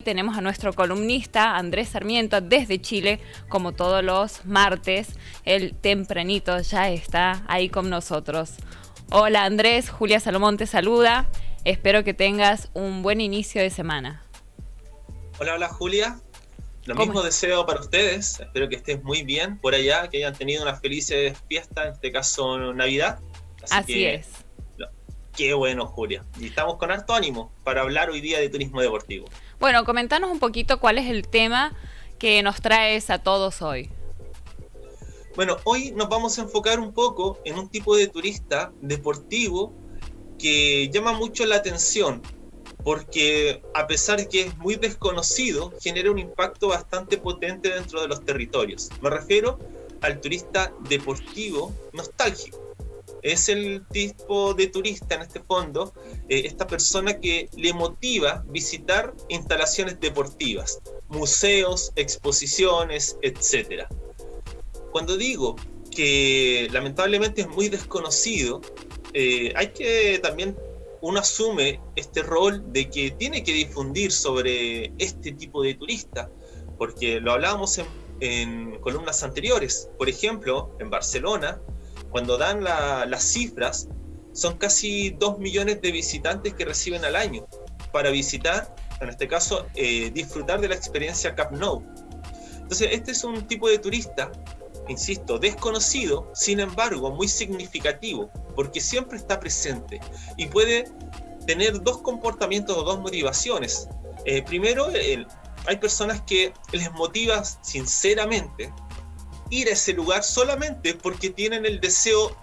tenemos a nuestro columnista Andrés Sarmiento desde Chile, como todos los martes. Él tempranito ya está ahí con nosotros. Hola Andrés, Julia Salomón te saluda. Espero que tengas un buen inicio de semana. Hola, hola Julia. Lo mismo deseo para ustedes. Espero que estés muy bien por allá, que hayan tenido unas felices fiestas, en este caso Navidad. Así es. Qué bueno, Julia. Y estamos con harto ánimo para hablar hoy día de turismo deportivo. Bueno, comentanos un poquito cuál es el tema que nos traes a todos hoy. Bueno, hoy nos vamos a enfocar un poco en un tipo de turista deportivo que llama mucho la atención, porque a pesar de que es muy desconocido, genera un impacto bastante potente dentro de los territorios. Me refiero al turista deportivo nostálgico. Es el tipo de turista en este fondo, esta persona que le motiva visitar instalaciones deportivas, museos, exposiciones, etc. Cuando digo que lamentablemente es muy desconocido, hay que también uno asume este rol de que tiene que difundir sobre este tipo de turista, porque lo hablábamos en columnas anteriores. Por ejemplo, en Barcelona, cuando dan las cifras, son casi 2 millones de visitantes que reciben al año para visitar, en este caso, disfrutar de la experiencia Camp Nou. Entonces, este es un tipo de turista, insisto, desconocido, sin embargo, muy significativo, porque siempre está presente y puede tener dos comportamientos o dos motivaciones. Primero, hay personas que les motiva sinceramente ir a ese lugar solamente porque tienen el deseo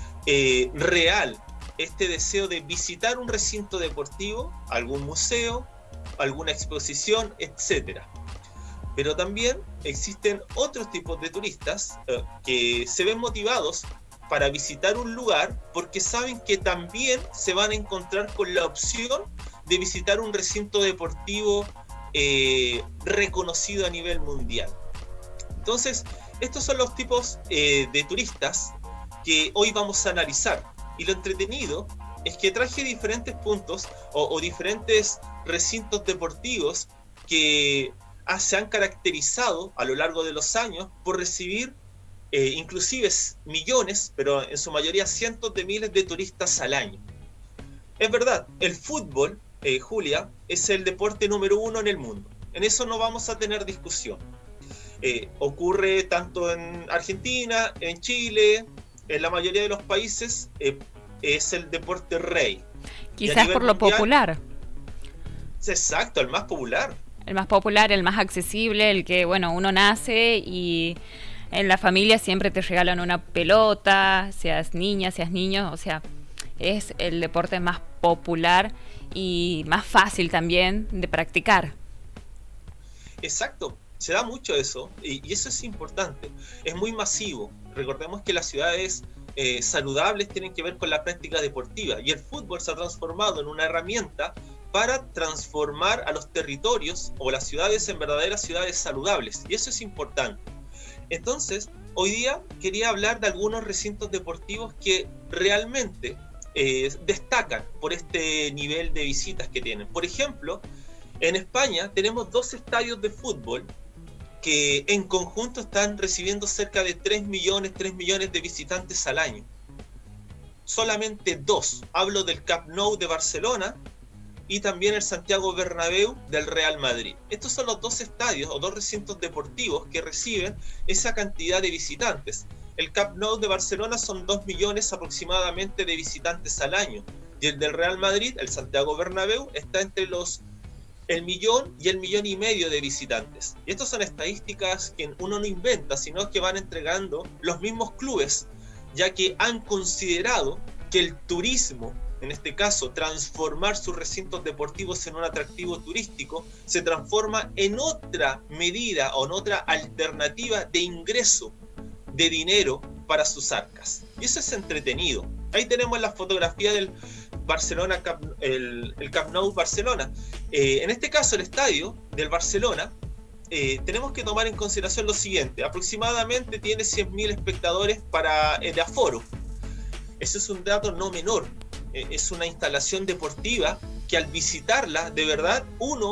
real, este deseo de visitar un recinto deportivo, algún museo, alguna exposición, etc. Pero también existen otros tipos de turistas que se ven motivados para visitar un lugar porque saben que también se van a encontrar con la opción de visitar un recinto deportivo reconocido a nivel mundial. Entonces, estos son los tipos de turistas que hoy vamos a analizar. Y lo entretenido es que traje diferentes puntos o diferentes recintos deportivos que se han caracterizado a lo largo de los años por recibir inclusive millones, pero en su mayoría cientos de miles de turistas al año. Es verdad, el fútbol, Julia, es el deporte número 1 en el mundo. En eso no vamos a tener discusión. Ocurre tanto en Argentina, en Chile, en la mayoría de los países, es el deporte rey. Quizás por lo mundial, popular. Exacto, el más popular. El más popular, el más accesible, el que, bueno, uno nace y en la familia siempre te regalan una pelota, seas niña, seas niño, o sea, es el deporte más popular y más fácil también de practicar. Exacto, se da mucho eso y eso es importante, es muy masivo. Recordemos que las ciudades saludables tienen que ver con la práctica deportiva y el fútbol se ha transformado en una herramienta para transformar a los territorios o las ciudades en verdaderas ciudades saludables, y eso es importante. Entonces, hoy día quería hablar de algunos recintos deportivos que realmente destacan por este nivel de visitas que tienen. Por ejemplo, en España tenemos 2 estadios de fútbol que en conjunto están recibiendo cerca de 3 millones de visitantes al año. Solamente 2. Hablo del Camp Nou de Barcelona y también el Santiago Bernabéu del Real Madrid. Estos son los 2 estadios o 2 recintos deportivos que reciben esa cantidad de visitantes. El Camp Nou de Barcelona son 2 millones aproximadamente de visitantes al año. Y el del Real Madrid, el Santiago Bernabéu, está entre el millón y el millón y medio de visitantes. Y estas son estadísticas que uno no inventa, sino que van entregando los mismos clubes, ya que han considerado que el turismo, en este caso, transformar sus recintos deportivos en un atractivo turístico, se transforma en otra medida o en otra alternativa de ingreso de dinero para sus arcas. Y eso es entretenido. Ahí tenemos la fotografía del Barcelona, el Camp Nou Barcelona. En este caso, el estadio del Barcelona, tenemos que tomar en consideración lo siguiente. Aproximadamente tiene 100.000 espectadores para el aforo. Ese es un dato no menor. Es una instalación deportiva que al visitarla, de verdad, uno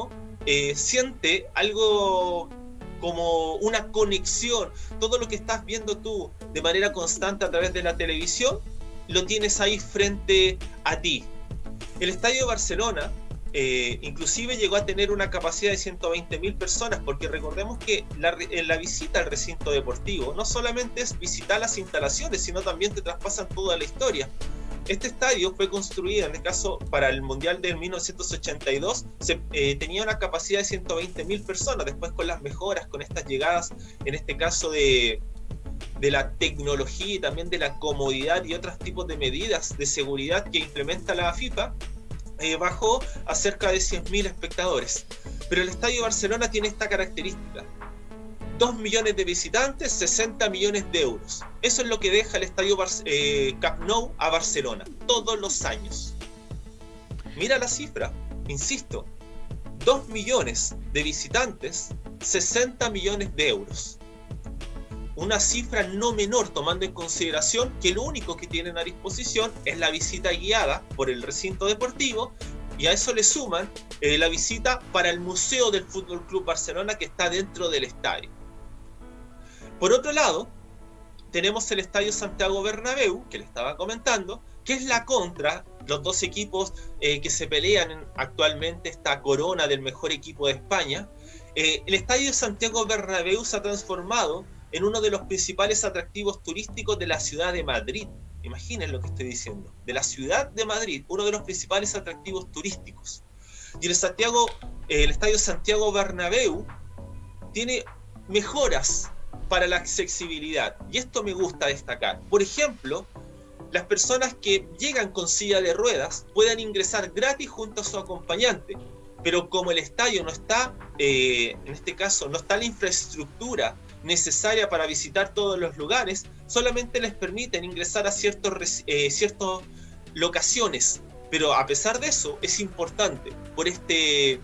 siente algo como una conexión. Todo lo que estás viendo tú de manera constante a través de la televisión, lo tienes ahí frente a ti. El Estadio de Barcelona inclusive llegó a tener una capacidad de 120.000 personas, porque recordemos que la visita al recinto deportivo no solamente es visitar las instalaciones, sino también te traspasan toda la historia. Este estadio fue construido, en el caso para el Mundial de 1982, tenía una capacidad de 120.000 personas. Después, con las mejoras, con estas llegadas, en este caso de la tecnología y también de la comodidad y otros tipos de medidas de seguridad que implementa la FIFA, bajó a cerca de 100.000 espectadores. Pero el Estadio de Barcelona tiene esta característica: 2 millones de visitantes, 60 millones de euros. Eso es lo que deja el Estadio Camp Nou a Barcelona todos los años. Mira la cifra, insisto: 2 millones de visitantes, 60 millones de euros. Una cifra no menor, tomando en consideración que lo único que tienen a disposición es la visita guiada por el recinto deportivo, y a eso le suman la visita para el Museo del Fútbol Club Barcelona, que está dentro del estadio. Por otro lado, tenemos el Estadio Santiago Bernabéu, que le estaba comentando, que es la contra, los dos equipos que se pelean actualmente esta corona del mejor equipo de España. El Estadio Santiago Bernabéu se ha transformado en uno de los principales atractivos turísticos de la ciudad de Madrid. Imaginen lo que estoy diciendo: de la ciudad de Madrid, uno de los principales atractivos turísticos. Y el Estadio Santiago Bernabéu tiene mejoras para la accesibilidad, y esto me gusta destacar. Por ejemplo, las personas que llegan con silla de ruedas pueden ingresar gratis junto a su acompañante, pero como el estadio no está, en este caso, no está la infraestructura necesaria para visitar todos los lugares, solamente les permiten ingresar a ciertas locaciones. Pero a pesar de eso, es importante por este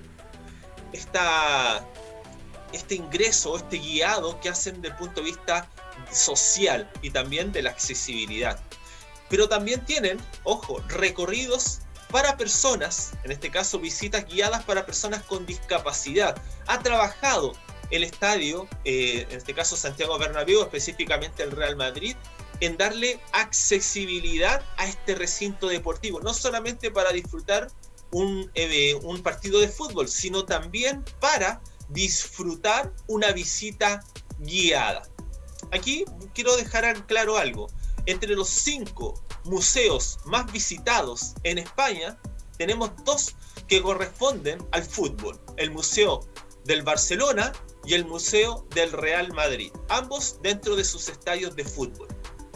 ingreso, este guiado que hacen desde el punto de vista social y también de la accesibilidad. Pero también tienen, ojo, recorridos para personas, en este caso visitas guiadas para personas con discapacidad. Ha trabajado el estadio, en este caso Santiago Bernabéu, específicamente el Real Madrid, en darle accesibilidad a este recinto deportivo, no solamente para disfrutar un partido de fútbol, sino también para disfrutar una visita guiada. Aquí quiero dejar claro algo: entre los 5 museos más visitados en España, tenemos 2 que corresponden al fútbol: el Museo del Barcelona y el Museo del Real Madrid, ambos dentro de sus estadios de fútbol.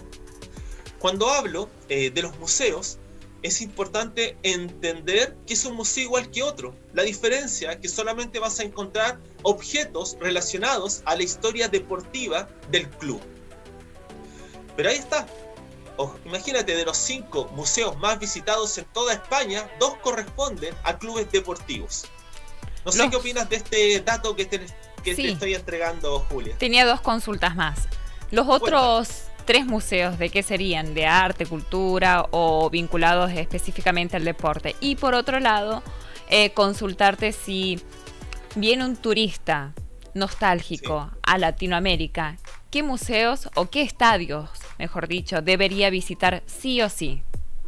Cuando hablo de los museos, es importante entender que es un museo igual que otro. La diferencia es que solamente vas a encontrar objetos relacionados a la historia deportiva del club. Pero ahí está. Imagínate, de los 5 museos más visitados en toda España, 2 corresponden a clubes deportivos. No sé qué opinas de este dato que te estoy entregando, Julia. Tenía 2 consultas más. Los otros 3 museos, ¿de qué serían? ¿De arte, cultura o vinculados específicamente al deporte? Y por otro lado, consultarte si viene un turista nostálgico a Latinoamérica, ¿qué museos o qué estadios, mejor dicho, debería visitar sí o sí?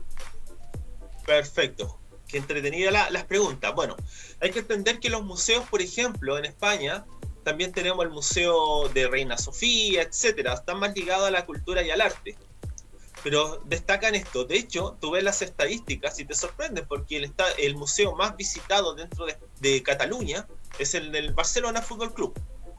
Perfecto. Qué entretenida las preguntas. Bueno, hay que entender que los museos, por ejemplo, en España, también tenemos el Museo de Reina Sofía, etcétera. Están más ligados a la cultura y al arte. Pero destacan esto. De hecho, tú ves las estadísticas y te sorprendes, porque el museo más visitado dentro de Cataluña es el del Barcelona Fútbol Club.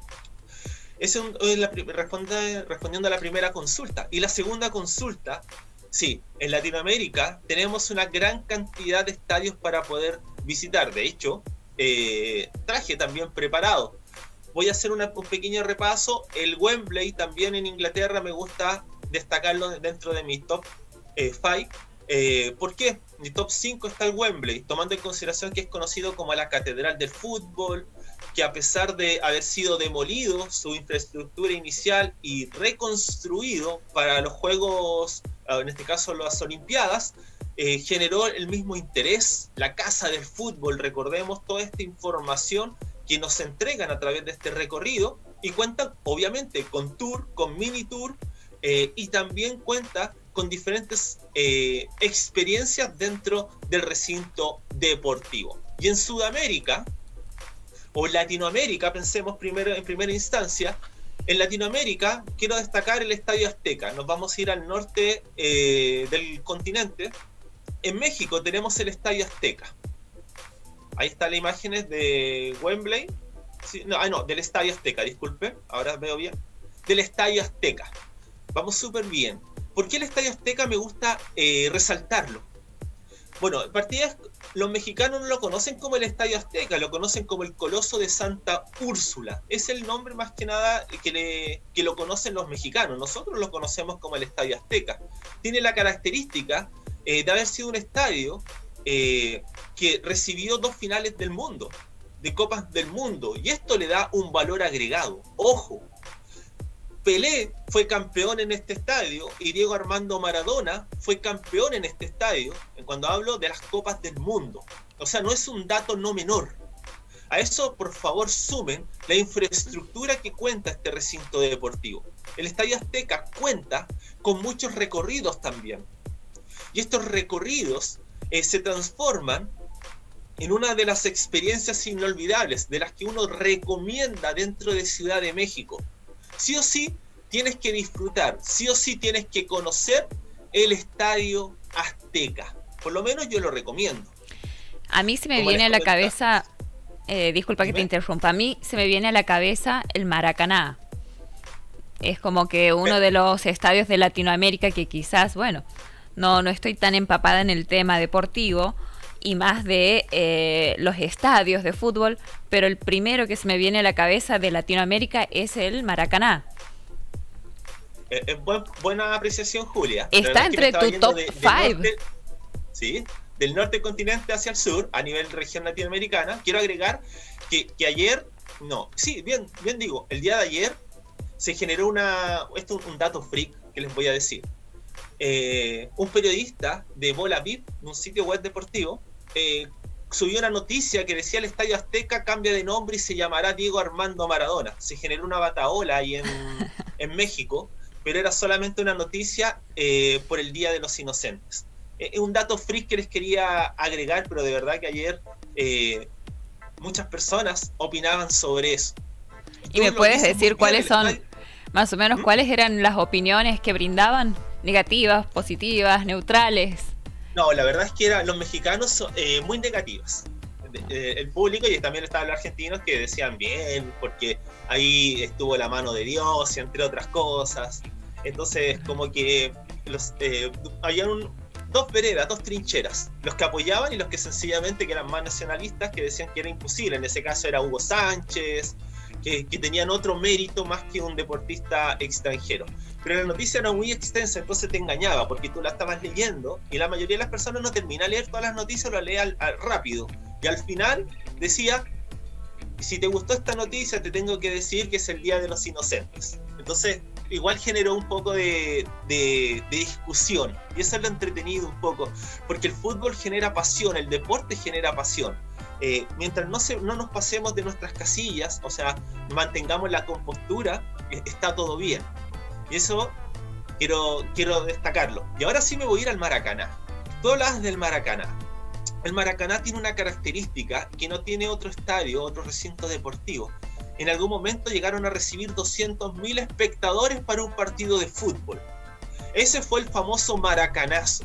Eso es respondiendo a la primera consulta. Y la segunda consulta: sí, en Latinoamérica tenemos una gran cantidad de estadios para poder visitar. De hecho, traje también preparado. Voy a hacer un pequeño repaso. El Wembley también en Inglaterra me gusta destacarlo dentro de mi top 5. ¿Por qué? En mi top 5 está el Wembley, tomando en consideración que es conocido como la catedral del fútbol, que a pesar de haber sido demolido su infraestructura inicial y reconstruido para los Juegos, en este caso las Olimpiadas, generó el mismo interés. La casa del fútbol, recordemos toda esta información que nos entregan a través de este recorrido, y cuentan obviamente con tour, con mini tour, y también cuenta con diferentes experiencias dentro del recinto deportivo. Y en Sudamérica, o Latinoamérica, pensemos primero en primera instancia, en Latinoamérica quiero destacar el Estadio Azteca. Nos vamos a ir al norte del continente. En México tenemos el Estadio Azteca. Ahí están las imágenes de Wembley. Sí, no, del Estadio Azteca, disculpe, ahora veo bien. Del Estadio Azteca. Vamos súper bien. ¿Por qué el Estadio Azteca me gusta resaltarlo? Bueno, en partida, los mexicanos no lo conocen como el Estadio Azteca, lo conocen como el Coloso de Santa Úrsula. Es el nombre más que nada que lo conocen los mexicanos. Nosotros lo conocemos como el Estadio Azteca. Tiene la característica de haber sido un estadio que recibió 2 finales del mundo, de Copas del Mundo, y esto le da un valor agregado. ¡Ojo! Pelé fue campeón en este estadio y Diego Armando Maradona fue campeón en este estadio, cuando hablo de las Copas del Mundo. O sea, no es un dato no menor. A eso, por favor, sumen la infraestructura que cuenta este recinto deportivo. El Estadio Azteca cuenta con muchos recorridos también. Y estos recorridos se transforman en una de las experiencias inolvidables, de las que uno recomienda dentro de Ciudad de México. Sí o sí tienes que disfrutar, sí o sí tienes que conocer el Estadio Azteca. Por lo menos yo lo recomiendo. A mí se me viene a la cabeza, disculpa que te interrumpa, a mí se me viene a la cabeza el Maracaná. Es como que uno de los estadios de Latinoamérica que quizás, bueno, no estoy tan empapada en el tema deportivo y más de los estadios de fútbol, pero el primero que se me viene a la cabeza de Latinoamérica es el Maracaná. Buena apreciación, Julia. Está entre tu top 5. Sí, del norte del continente hacia el sur, a nivel región latinoamericana. Quiero agregar que ayer, bien digo, el día de ayer se generó esto es un dato freak que les voy a decir. Un periodista de Bola VIP, de un sitio web deportivo, subió una noticia que decía el Estadio Azteca cambia de nombre y se llamará Diego Armando Maradona. Se generó una batahola ahí en México, pero era solamente una noticia por el Día de los Inocentes. Es un dato freak que les quería agregar, pero de verdad que ayer muchas personas opinaban sobre eso. ¿Y me puedes decir cuáles son, más o menos, cuáles eran las opiniones que brindaban? ¿Negativas, positivas, neutrales? No, la verdad es que los mexicanos son muy negativos. El público, y también estaban los argentinos que decían bien, porque ahí estuvo la mano de Dios, y entre otras cosas. Entonces, como que habían dos veredas, dos trincheras, los que apoyaban y los que sencillamente que eran más nacionalistas, que decían que era imposible. En ese caso era Hugo Sánchez, que tenían otro mérito más que un deportista extranjero. Pero la noticia era muy extensa, entonces te engañaba, porque tú la estabas leyendo y la mayoría de las personas no termina de leer todas las noticias, lo lee rápido. Y al final decía, si te gustó esta noticia, te tengo que decir que es el Día de los Inocentes. Entonces, igual generó un poco de discusión. Y eso es lo entretenido un poco, porque el fútbol genera pasión, el deporte genera pasión. Mientras no nos pasemos de nuestras casillas, o sea, mantengamos la compostura, está todo bien. Y eso quiero destacarlo. Y ahora sí me voy a ir al Maracaná. Tú hablabas del Maracaná. El Maracaná tiene una característica que no tiene otro estadio, otro recinto deportivo. En algún momento llegaron a recibir 200.000 espectadores para un partido de fútbol. Ese fue el famoso Maracanazo.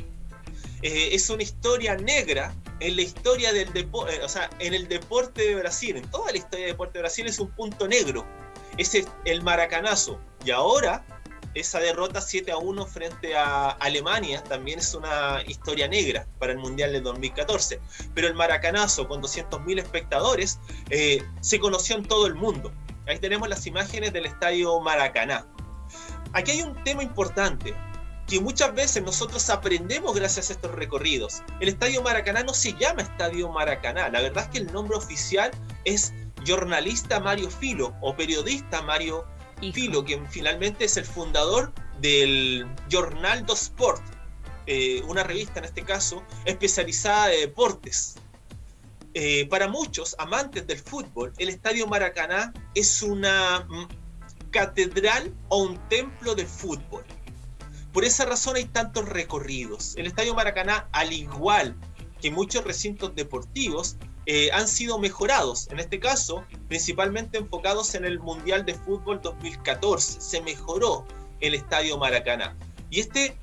Es una historia negra en la historia del deporte, o sea, en el deporte de Brasil, en toda la historia del deporte de Brasil es un punto negro. Ese es el Maracanazo. Y ahora, esa derrota 7-1 frente a Alemania también es una historia negra para el Mundial del 2014. Pero el Maracanazo, con 200.000 espectadores, se conoció en todo el mundo. Ahí tenemos las imágenes del Estadio Maracaná. Aquí hay un tema importante, que muchas veces nosotros aprendemos gracias a estos recorridos. El Estadio Maracaná no se llama Estadio Maracaná. La verdad es que el nombre oficial es Jornalista Mario Filo, o Periodista Mario Filo, quien finalmente es el fundador del Jornal do Sport, una revista en este caso especializada de deportes. para muchos amantes del fútbol, el Estadio Maracaná es una catedral o un templo de fútbol. Por esa razón hay tantos recorridos. El Estadio Maracaná, al igual que muchos recintos deportivos, han sido mejorados. En este caso, principalmente enfocados en el Mundial de Fútbol 2014. Se mejoró el Estadio Maracaná. Y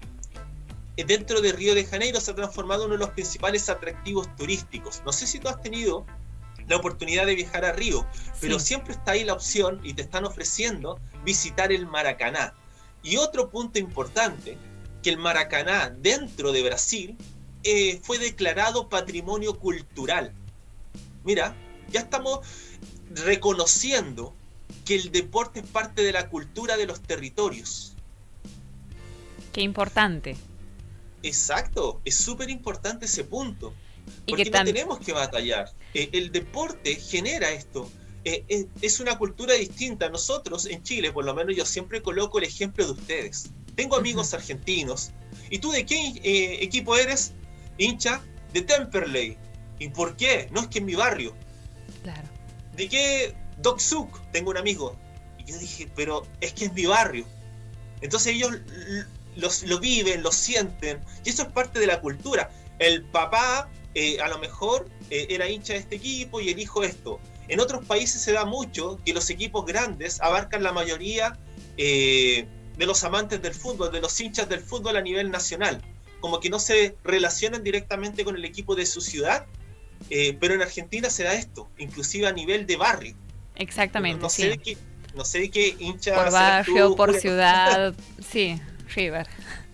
dentro de Río de Janeiro, se ha transformado en uno de los principales atractivos turísticos. No sé si tú has tenido la oportunidad de viajar a Río, pero sí, siempre está ahí la opción y te están ofreciendo visitar el Maracaná. Y otro punto importante, que el Maracaná dentro de Brasil fue declarado patrimonio cultural. Mira, ya estamos reconociendo que el deporte es parte de la cultura de los territorios. Qué importante. Exacto, es súper importante ese punto. Porque no tenemos que batallar. El deporte genera esto. Es una cultura distinta. Nosotros en Chile, por lo menos yo siempre coloco el ejemplo de ustedes. Tengo amigos argentinos. ¿Y tú de qué equipo eres? Hincha de Temperley. ¿Y por qué? No, es que en mi barrio. Claro. ¿De qué Doc Suk? Tengo un amigo. Y yo dije, pero es que es mi barrio. Entonces ellos lo viven, lo sienten. Y eso es parte de la cultura. El papá a lo mejor era hincha de este equipo y el hijo esto. En otros países se da mucho que los equipos grandes abarcan la mayoría de los amantes del fútbol, de los hinchas del fútbol a nivel nacional. Como que no se relacionan directamente con el equipo de su ciudad, pero en Argentina se da esto, inclusive a nivel de barrio. Exactamente, no sé de qué hincha... Por barrio, tú, por ciudad, sí, River.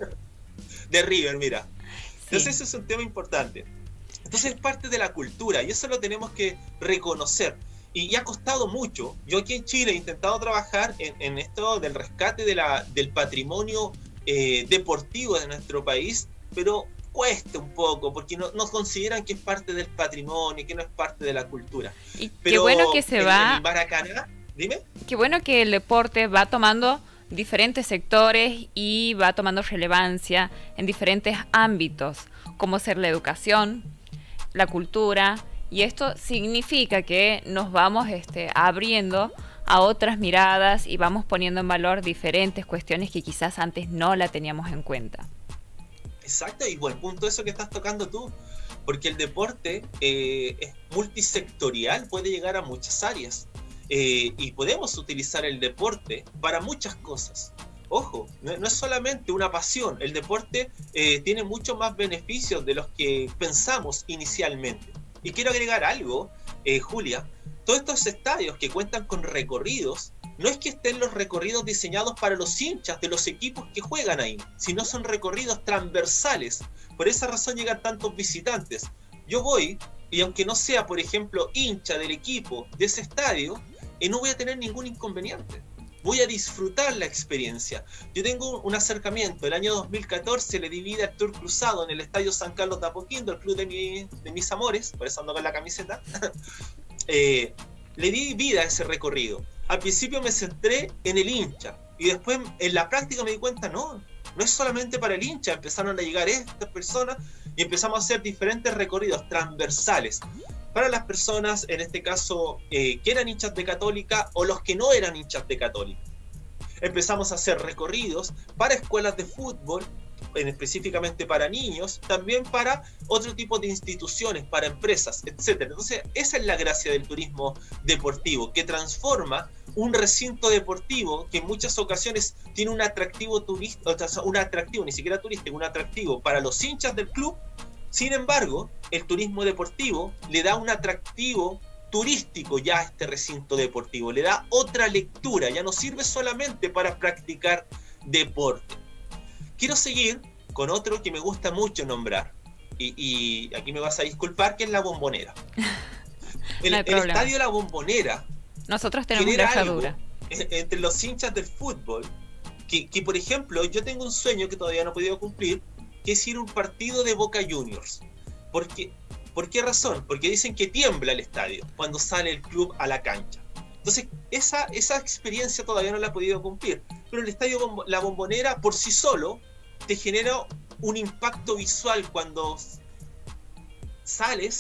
De River, mira. Sí. Entonces ese es un tema importante. Entonces es parte de la cultura y eso lo tenemos que reconocer. Y ha costado mucho. Yo aquí en Chile he intentado trabajar en esto del rescate del patrimonio deportivo de nuestro país, pero cuesta un poco porque no consideran que es parte del patrimonio, que no es parte de la cultura. Y pero qué bueno que se va... En Maracaná, dime. Qué bueno que el deporte va tomando diferentes sectores y va tomando relevancia en diferentes ámbitos, como ser la educación, la cultura, y esto significa que nos vamos abriendo a otras miradas y vamos poniendo en valor diferentes cuestiones que quizás antes no la teníamos en cuenta. Exacto, y buen punto eso que estás tocando tú, porque el deporte es multisectorial, puede llegar a muchas áreas y podemos utilizar el deporte para muchas cosas. Ojo, no es solamente una pasión, el deporte tiene muchos más beneficios de los que pensamos inicialmente. Y quiero agregar algo, Julia, todos estos estadios que cuentan con recorridos, no es que estén los recorridos diseñados para los hinchas de los equipos que juegan ahí, sino son recorridos transversales. Por esa razón llegan tantos visitantes. Yo voy, y aunque no sea, por ejemplo, hincha del equipo de ese estadio, no voy a tener ningún inconveniente. Voy a disfrutar la experiencia. Yo tengo un acercamiento. El año 2014 le di vida al Tour Cruzado en el Estadio San Carlos de Apoquindo, el club de mis amores, por eso ando con la camiseta. Le di vida a ese recorrido. Al principio me centré en el hincha y después en la práctica me di cuenta, no es solamente para el hincha. Empezaron a llegar estas personas y empezamos a hacer diferentes recorridos transversales para las personas, en este caso, que eran hinchas de Católica o los que no eran hinchas de Católica. Empezamos a hacer recorridos para escuelas de fútbol, específicamente para niños, también para otro tipo de instituciones, para empresas, etc. Entonces, esa es la gracia del turismo deportivo, que transforma un recinto deportivo que en muchas ocasiones tiene un atractivo turístico, ni siquiera turístico, un atractivo para los hinchas del club. Sin embargo, el turismo deportivo le da un atractivo turístico ya a este recinto deportivo, le da otra lectura, ya no sirve solamente para practicar deporte. Quiero seguir con otro que me gusta mucho nombrar, y aquí me vas a disculpar, que es la Bombonera. El estadio La Bombonera, nosotros tenemos una herradura entre los hinchas del fútbol, que por ejemplo, yo tengo un sueño que todavía no he podido cumplir, que es ir a un partido de Boca Juniors. ¿Por qué razón? Porque dicen que tiembla el estadio cuando sale el club a la cancha. Entonces, esa experiencia todavía no la he podido cumplir. Pero el estadio La Bombonera por sí solo te genera un impacto visual cuando sales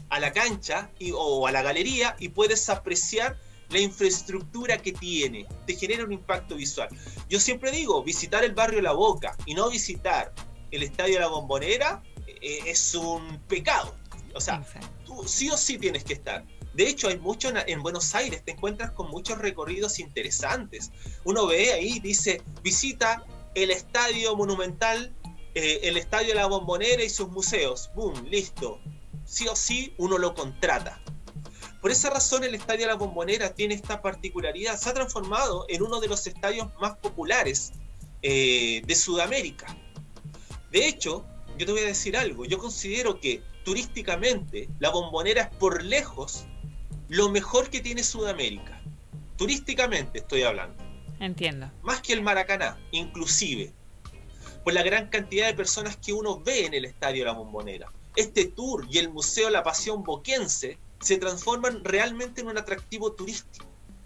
a la cancha o a la galería y puedes apreciar la infraestructura que tiene, te genera un impacto visual. Yo siempre digo, visitar el barrio La Boca y no visitar el Estadio de la Bombonera es un pecado. O sea, tú sí o sí tienes que estar. De hecho, hay mucho en Buenos Aires, te encuentras con muchos recorridos interesantes. Uno ve ahí, dice, visita el Estadio Monumental, el Estadio de la Bombonera y sus museos. ¡Bum! Listo. Sí o sí, uno lo contrata. Por esa razón el Estadio de la Bombonera tiene esta particularidad, se ha transformado en uno de los estadios más populares de Sudamérica. De hecho, yo te voy a decir algo, yo considero que turísticamente la Bombonera es por lejos lo mejor que tiene Sudamérica. Turísticamente estoy hablando. Entiendo. Más que el Maracaná, inclusive, por la gran cantidad de personas que uno ve en el Estadio de la Bombonera. Este tour y el Museo La Pasión Boquense se transforman realmente en un atractivo turístico.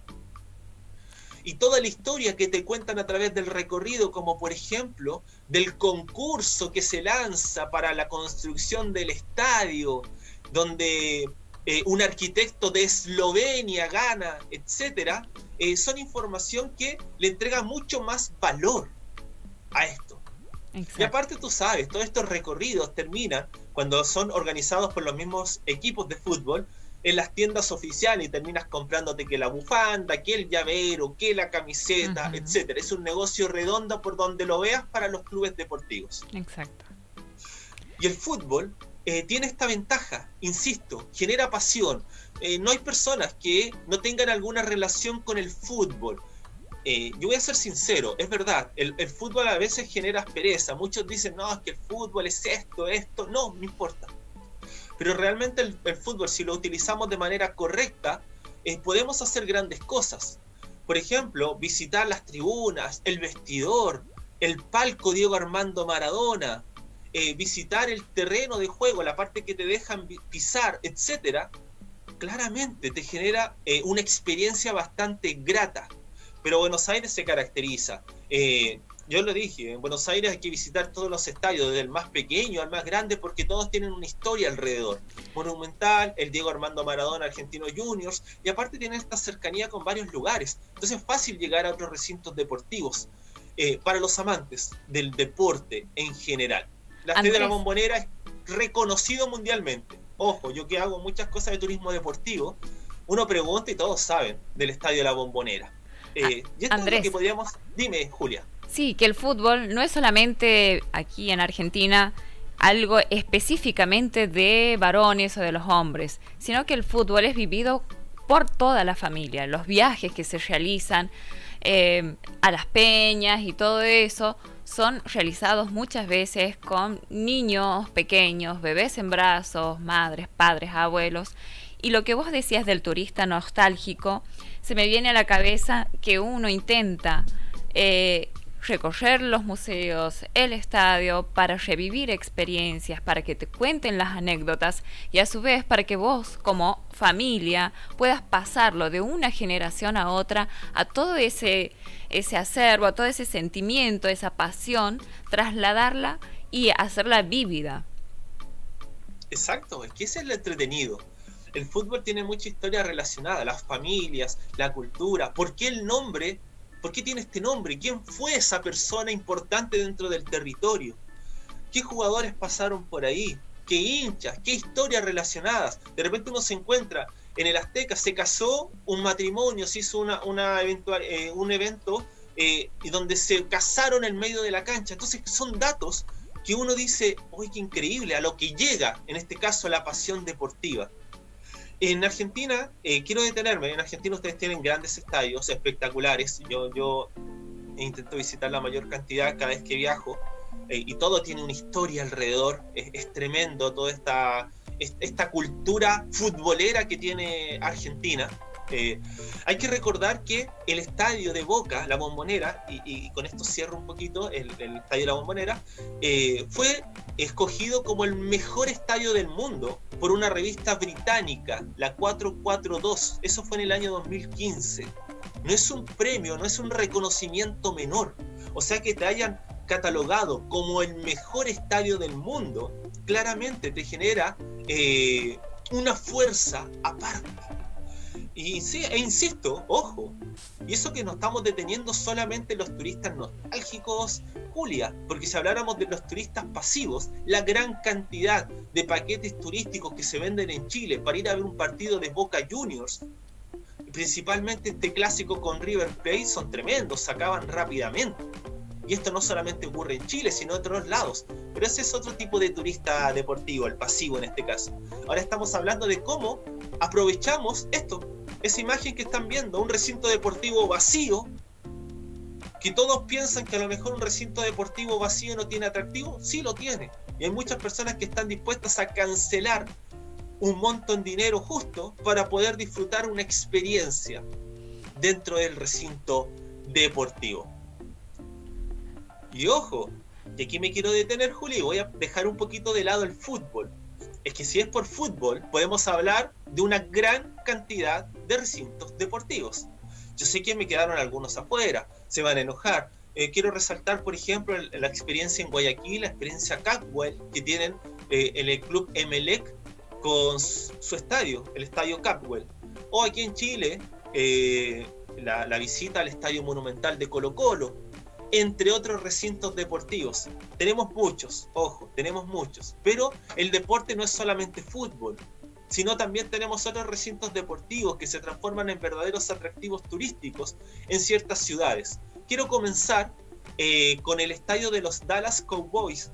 Y toda la historia que te cuentan a través del recorrido, como por ejemplo del concurso que se lanza para la construcción del estadio, donde un arquitecto de Eslovenia gana, etcétera, son información que le entrega mucho más valor a esto. Exacto. Y aparte tú sabes, todos estos recorridos terminan cuando son organizados por los mismos equipos de fútbol en las tiendas oficiales y terminas comprándote que la bufanda, que el llavero, que la camiseta, etcétera. Es un negocio redondo por donde lo veas para los clubes deportivos. Exacto. Y el fútbol tiene esta ventaja, insisto, genera pasión. No hay personas que no tengan alguna relación con el fútbol. Yo voy a ser sincero, es verdad, el fútbol a veces genera aspereza. Muchos dicen, no, es que el fútbol es esto, no importa. Pero realmente el fútbol, si lo utilizamos de manera correcta, podemos hacer grandes cosas. Por ejemplo, visitar las tribunas, el vestidor, el palco Diego Armando Maradona, visitar el terreno de juego, la parte que te dejan pisar, etcétera, claramente te genera una experiencia bastante grata. Pero Buenos Aires se caracteriza. Yo lo dije, en Buenos Aires hay que visitar todos los estadios, desde el más pequeño al más grande, porque todos tienen una historia alrededor. Monumental, el Diego Armando Maradona Argentino Juniors, y aparte tienen esta cercanía con varios lugares. Entonces es fácil llegar a otros recintos deportivos. Para los amantes del deporte en general. La Estadio de la Bombonera es reconocido mundialmente. Ojo, yo que hago muchas cosas de turismo deportivo, uno pregunta y todos saben del Estadio de la Bombonera. Y esto Andrés, es lo que podríamos... Dime, Julia. Sí, que el fútbol no es solamente aquí en Argentina algo específicamente de varones o de los hombres, sino que el fútbol es vivido por toda la familia. Los viajes que se realizan a las peñas y todo eso son realizados muchas veces con niños pequeños, bebés en brazos, madres, padres, abuelos. Y lo que vos decías del turista nostálgico, se me viene a la cabeza que uno intenta recorrer los museos, el estadio, para revivir experiencias, para que te cuenten las anécdotas y a su vez para que vos como familia puedas pasarlo de una generación a otra, a todo ese acervo, a todo ese sentimiento, esa pasión, trasladarla y hacerla vívida. Exacto, es que ese es lo entretenido. El fútbol tiene mucha historia relacionada, las familias, la cultura. ¿Por qué el nombre? ¿Por qué tiene este nombre? ¿Quién fue esa persona importante dentro del territorio? ¿Qué jugadores pasaron por ahí? ¿Qué hinchas? ¿Qué historias relacionadas? De repente uno se encuentra en el Azteca, se casó, un matrimonio, se hizo un evento y donde se casaron en medio de la cancha. Entonces son datos que uno dice, ¡uy, qué increíble! A lo que llega, en este caso, la pasión deportiva. En Argentina, quiero detenerme, en Argentina ustedes tienen grandes estadios espectaculares. Yo intento visitar la mayor cantidad cada vez que viajo, y todo tiene una historia alrededor. Es tremendo toda esta cultura futbolera que tiene Argentina. Hay que recordar que el estadio de Boca, la Bombonera, y con esto cierro un poquito el estadio de la Bombonera, fue escogido como el mejor estadio del mundo por una revista británica, la 442. Eso fue en el año 2015. No es un premio, no es un reconocimiento menor. O sea, que te hayan catalogado como el mejor estadio del mundo, claramente te genera una fuerza aparte. Y sí, e insisto, ojo, y eso que nos estamos deteniendo solamente en los turistas nostálgicos, Julia, porque si habláramos de los turistas pasivos, la gran cantidad de paquetes turísticos que se venden en Chile para ir a ver un partido de Boca Juniors, principalmente este clásico con River Plate, son tremendos, se acaban rápidamente. Y esto no solamente ocurre en Chile, sino en otros lados. Pero ese es otro tipo de turista deportivo, el pasivo en este caso. Ahora estamos hablando de cómo aprovechamos esto, esa imagen que están viendo, un recinto deportivo vacío, que todos piensan que a lo mejor un recinto deportivo vacío no tiene atractivo. Sí lo tiene. Y hay muchas personas que están dispuestas a cancelar un monto en dinero justo para poder disfrutar una experiencia dentro del recinto deportivo. Y ojo, y aquí me quiero detener, Juli, voy a dejar un poquito de lado el fútbol. Es que si es por fútbol, podemos hablar de una gran cantidad de recintos deportivos. Yo sé que me quedaron algunos afuera, se van a enojar. Quiero resaltar, por ejemplo, la experiencia en Guayaquil, la experiencia Capwell, que tienen en el club Emelec con su estadio, el estadio Capwell. O aquí en Chile, la visita al estadio monumental de Colo-Colo, entre otros recintos deportivos. Tenemos muchos, ojo, tenemos muchos, pero el deporte no es solamente fútbol, sino también tenemos otros recintos deportivos que se transforman en verdaderos atractivos turísticos en ciertas ciudades. Quiero comenzar con el estadio de los Dallas Cowboys.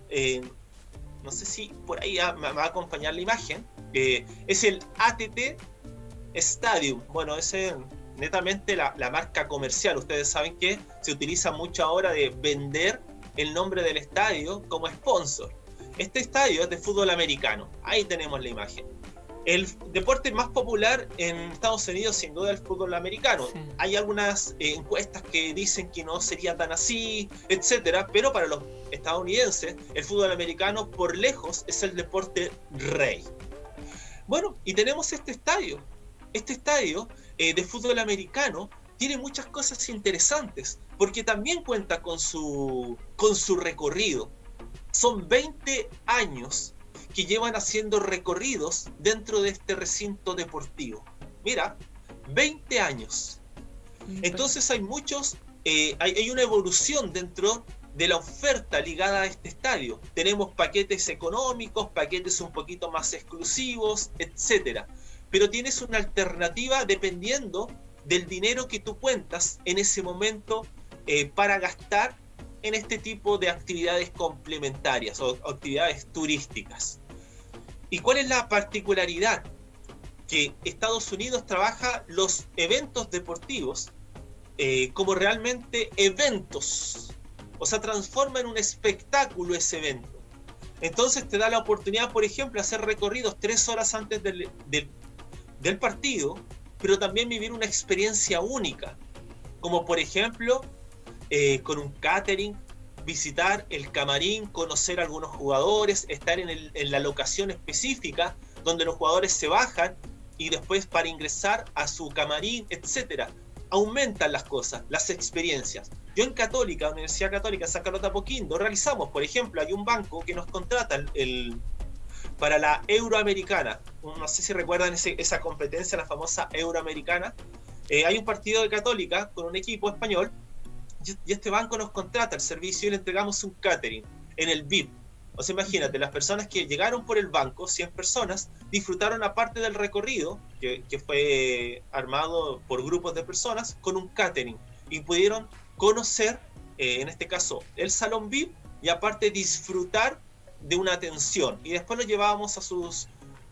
No sé si por ahí me va a acompañar la imagen. Es el AT&T Stadium. Bueno, ese netamente la marca comercial. Ustedes saben que se utiliza mucho ahora de vender el nombre del estadio como sponsor. Este estadio es de fútbol americano. Ahí tenemos la imagen. El deporte más popular en Estados Unidos, sin duda, es el fútbol americano. Sí. Hay algunas encuestas que dicen que no sería tan así, etcétera, pero para los estadounidenses, el fútbol americano, por lejos, es el deporte rey. Bueno, y tenemos este estadio. Este estadio de fútbol americano tiene muchas cosas interesantes, porque también cuenta con su recorrido. Son 20 años que llevan haciendo recorridos dentro de este recinto deportivo. Mira, 20 años. Entonces hay muchos, hay una evolución dentro de la oferta ligada a este estadio. Tenemos paquetes económicos, paquetes un poquito más exclusivos, etcétera. Pero tienes una alternativa dependiendo del dinero que tú cuentas en ese momento para gastar en este tipo de actividades complementarias o actividades turísticas. ¿Y cuál es la particularidad? Que Estados Unidos trabaja los eventos deportivos como realmente eventos, o sea, transforma en un espectáculo ese evento. Entonces te da la oportunidad, por ejemplo, hacer recorridos 3 horas antes del partido, pero también vivir una experiencia única, como por ejemplo con un catering, visitar el camarín, conocer a algunos jugadores, estar en la locación específica donde los jugadores se bajan y después para ingresar a su camarín, etcétera. Aumentan las cosas, las experiencias. Yo en Católica, Universidad Católica San Carlos de Apoquindo, realizamos, por ejemplo, hay un banco que nos contrata para la Euroamericana. No sé si recuerdan esa competencia, la famosa Euroamericana. Hay un partido de Católica con un equipo español y este banco nos contrata el servicio y le entregamos un catering en el VIP. O sea, imagínate, las personas que llegaron por el banco, 100 personas, disfrutaron aparte del recorrido, que fue armado por grupos de personas, con un catering. Y pudieron conocer, en este caso, el salón VIP y aparte disfrutar de una atención. Y después lo llevábamos a sus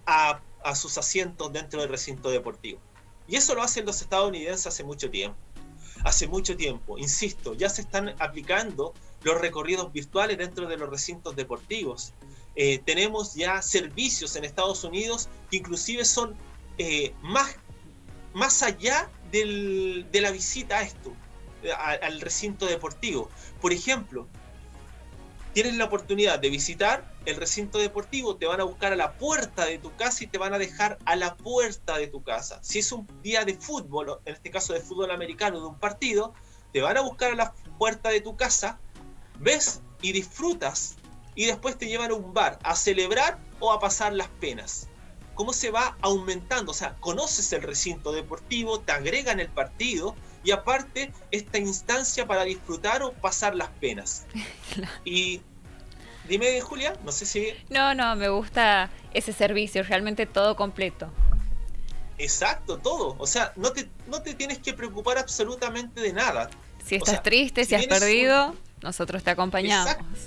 asientos dentro del recinto deportivo. Y eso lo hacen los estadounidenses hace mucho tiempo. Hace mucho tiempo, insisto, ya se están aplicando los recorridos virtuales dentro de los recintos deportivos. Tenemos ya servicios en Estados Unidos que inclusive son más allá de la visita a esto, al recinto deportivo. Por ejemplo, tienes la oportunidad de visitar el recinto deportivo, te van a buscar a la puerta de tu casa y te van a dejar a la puerta de tu casa. Si es un día de fútbol, en este caso de fútbol americano, de un partido, te van a buscar a la puerta de tu casa, ves y disfrutas, y después te llevan a un bar a celebrar o a pasar las penas. cómo se va aumentando. O sea, conoces el recinto deportivo, te agregan el partido y aparte esta instancia para disfrutar o pasar las penas. Y dime, Julia, no sé si... No, me gusta ese servicio, realmente todo completo. Exacto, todo. O sea, no te tienes que preocupar absolutamente de nada. Si estás triste, si has perdido, nosotros te acompañamos. Exacto.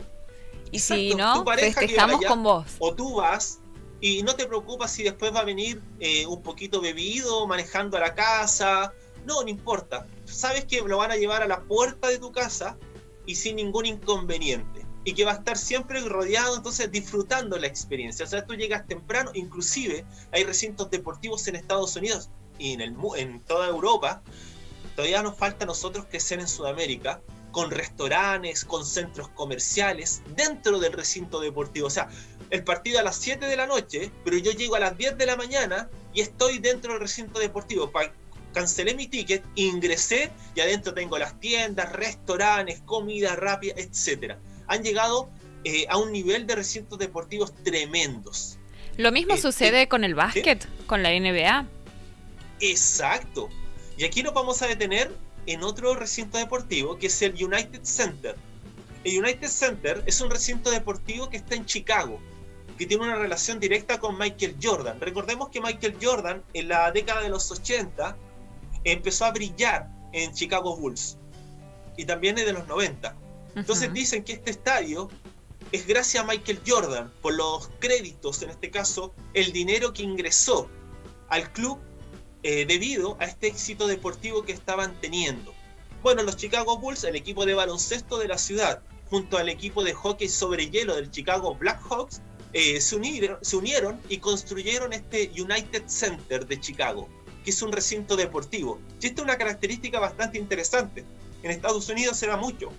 Y si no, festejamos con vos. O tú vas y no te preocupas si después va a venir un poquito bebido, manejando a la casa. No importa. Sabes que lo van a llevar a la puerta de tu casa y sin ningún inconveniente. Y que va a estar siempre rodeado, entonces disfrutando la experiencia. O sea, tú llegas temprano, inclusive hay recintos deportivos en Estados Unidos y en toda Europa. Todavía nos falta a nosotros crecer en Sudamérica, con restaurantes, con centros comerciales, dentro del recinto deportivo. O sea, el partido a las 7 de la noche, pero yo llego a las 10 de la mañana y estoy dentro del recinto deportivo. Cancelé mi ticket, ingresé y adentro tengo las tiendas, restaurantes, comida rápida, etcétera. Han llegado a un nivel de recintos deportivos tremendos. Lo mismo sucede con el básquet, con la NBA. Exacto. Y aquí nos vamos a detener en otro recinto deportivo, que es el United Center. El United Center es un recinto deportivo que está en Chicago, que tiene una relación directa con Michael Jordan. Recordemos que Michael Jordan, en la década de los 80, empezó a brillar en Chicago Bulls. Y también es de los 90. Entonces dicen que este estadio es gracias a Michael Jordan, por los créditos, en este caso, el dinero que ingresó al club debido a este éxito deportivo que estaban teniendo. Bueno, los Chicago Bulls, el equipo de baloncesto de la ciudad, junto al equipo de hockey sobre hielo del Chicago Blackhawks, se unieron y construyeron este United Center de Chicago, que es un recinto deportivo. Y esta es una característica bastante interesante. En Estados Unidos se da mucho.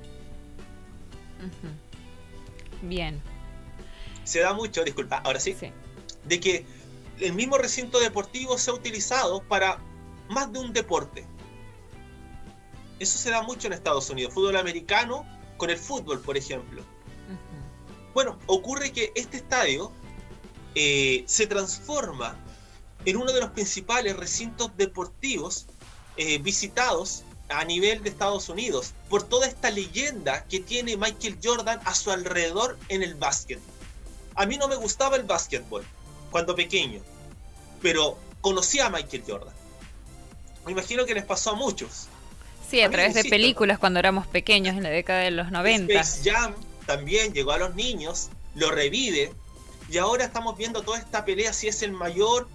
Bien. Se da mucho, disculpa, ahora sí, de que el mismo recinto deportivo se ha utilizado para más de un deporte. Eso se da mucho en Estados Unidos, fútbol americano con el fútbol, por ejemplo. Bueno, ocurre que este estadio se transforma en uno de los principales recintos deportivos visitados a nivel de Estados Unidos, por toda esta leyenda que tiene Michael Jordan a su alrededor en el básquet. A mí no me gustaba el básquetbol cuando pequeño, pero conocí a Michael Jordan. Me imagino que les pasó a muchos. Sí, a través de películas cuando éramos pequeños en la década de los 90. Space Jam también llegó a los niños, lo revive, y ahora estamos viendo toda esta pelea si es el mayor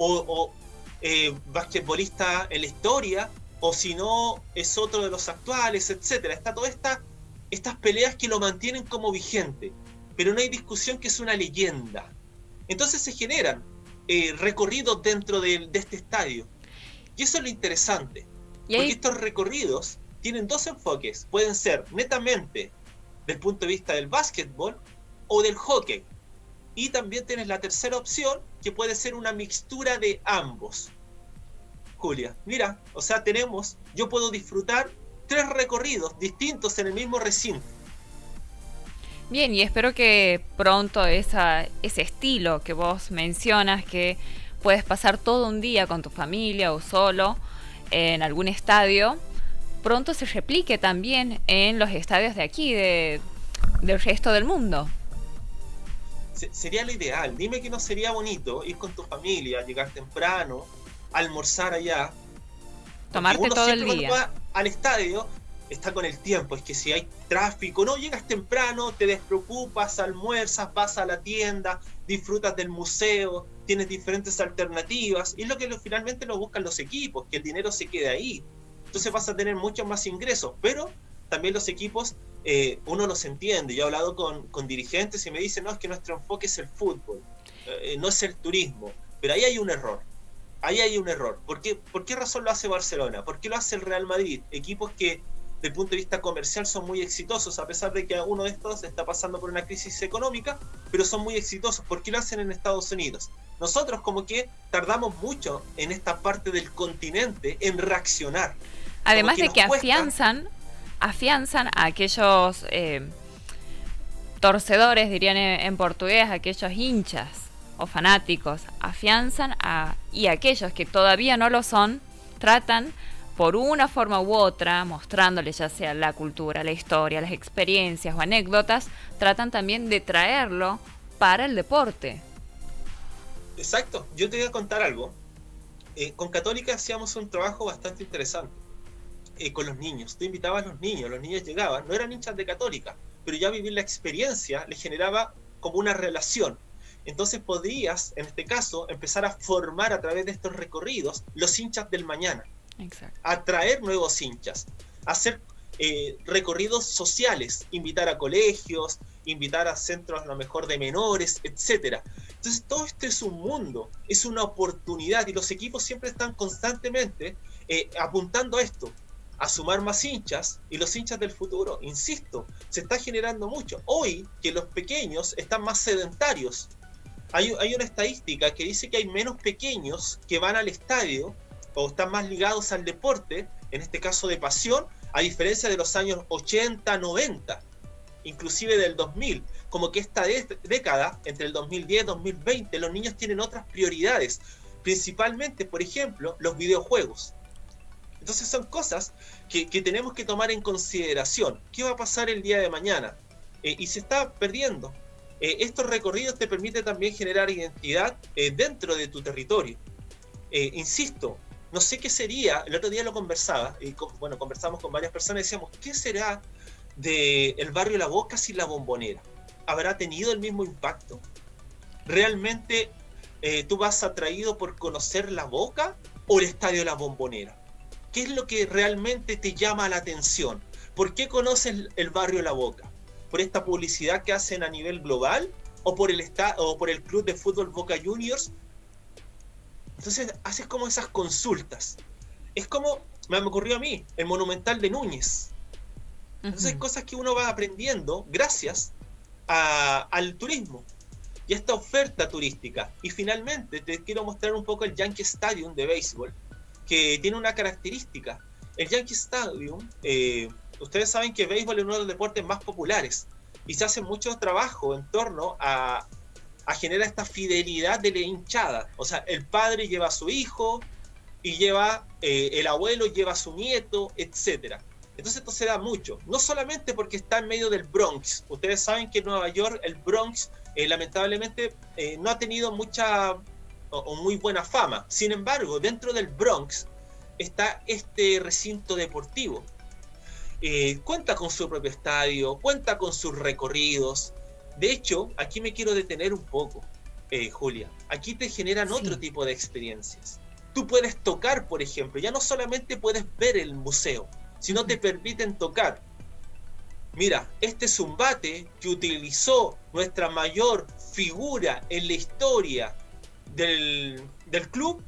basquetbolista en la historia, o si no es otro de los actuales, etcétera. Está todas estas peleas que lo mantienen como vigente, pero no hay discusión que es una leyenda. Entonces se generan recorridos dentro de este estadio, y eso es lo interesante, porque estos recorridos tienen dos enfoques. Pueden ser netamente del punto de vista del básquetbol o del hockey, y también tienes la tercera opción, que puede ser una mixtura de ambos. Julia, mira, o sea, yo puedo disfrutar 3 recorridos distintos en el mismo recinto. Bien, y espero que pronto ese estilo que vos mencionas, que puedes pasar todo un día con tu familia o solo en algún estadio, pronto se replique también en los estadios de aquí, del resto del mundo. Sería lo ideal. Dime que no sería bonito ir con tu familia, llegar temprano, almorzar allá, tomarte todo el día. Cuando va al estadio está con el tiempo, es que si hay tráfico, no llegas temprano, te despreocupas, almuerzas, vas a la tienda, disfrutas del museo, tienes diferentes alternativas, y es lo que finalmente lo buscan los equipos, que el dinero se quede ahí. Entonces vas a tener muchos más ingresos, pero también los equipos, uno los entiende. Yo he hablado con dirigentes y me dicen, no, es que nuestro enfoque es el fútbol, no es el turismo, pero ahí hay un error. Ahí hay un error. ¿Por qué razón lo hace Barcelona? ¿Por qué lo hace el Real Madrid? Equipos que, desde el punto de vista comercial, son muy exitosos, a pesar de que uno de estos está pasando por una crisis económica, pero son muy exitosos. ¿Por qué lo hacen en Estados Unidos? Nosotros como que tardamos mucho en esta parte del continente en reaccionar. Además de que afianzan a aquellos torcedores, dirían en portugués, aquellos hinchas. o fanáticos afianzan y aquellos que todavía no lo son, tratan por una forma u otra, mostrándoles ya sea la cultura, la historia, las experiencias o anécdotas, tratan también de traerlo para el deporte. Exacto, yo te voy a contar algo. Con Católica hacíamos un trabajo bastante interesante con los niños. Tú invitabas a los niños llegaban, no eran hinchas de Católica, pero ya vivir la experiencia les generaba como una relación. Entonces podrías, en este caso, empezar a formar a través de estos recorridos los hinchas del mañana. Exacto. Atraer nuevos hinchas, hacer recorridos sociales, invitar a colegios, invitar a centros a lo mejor de menores, etcétera. Entonces todo esto es un mundo, es una oportunidad y los equipos siempre están constantemente apuntando a esto, a sumar más hinchas y los hinchas del futuro, insisto, se está generando mucho. Hoy que los pequeños están más sedentarios, hay una estadística que dice que hay menos pequeños que van al estadio o están más ligados al deporte, en este caso de pasión, a diferencia de los años 80, 90, inclusive del 2000, como que esta década, entre el 2010 y 2020, los niños tienen otras prioridades, principalmente, por ejemplo, los videojuegos. Entonces son cosas que tenemos que tomar en consideración. ¿Qué va a pasar el día de mañana? Y se está perdiendo. Estos recorridos te permiten también generar identidad dentro de tu territorio. Insisto, no sé qué sería, el otro día lo conversaba, y conversamos con varias personas y decíamos, ¿qué será del barrio La Boca sin la Bombonera? ¿Habrá tenido el mismo impacto? ¿Realmente tú vas atraído por conocer La Boca o el estadio La Bombonera? ¿Qué es lo que realmente te llama la atención? ¿Por qué conoces el barrio La Boca? ¿Por esta publicidad que hacen a nivel global? ¿O por el club de fútbol Boca Juniors? Entonces haces como esas consultas. Es como me ocurrió a mí, el Monumental de Núñez. Entonces hay cosas que uno va aprendiendo gracias al turismo y a esta oferta turística. Y finalmente te quiero mostrar un poco el Yankee Stadium de béisbol, que tiene una característica. El Yankee Stadium, ustedes saben que el béisbol es uno de los deportes más populares y se hace mucho trabajo en torno a generar esta fidelidad de la hinchada. O sea, el padre lleva a su hijo y lleva el abuelo lleva a su nieto, etcétera. Entonces esto se da mucho, no solamente porque está en medio del Bronx. Ustedes saben que en Nueva York el Bronx lamentablemente no ha tenido mucha o muy buena fama. Sin embargo, dentro del Bronx está este recinto deportivo. Cuenta con su propio estadio, cuenta con sus recorridos. De hecho, aquí me quiero detener un poco, Julia. Aquí te generan otro tipo de experiencias. Tú puedes tocar, por ejemplo, ya no solamente puedes ver el museo, sino te permiten tocar. Mira, este es un bate que utilizó nuestra mayor figura en la historia del club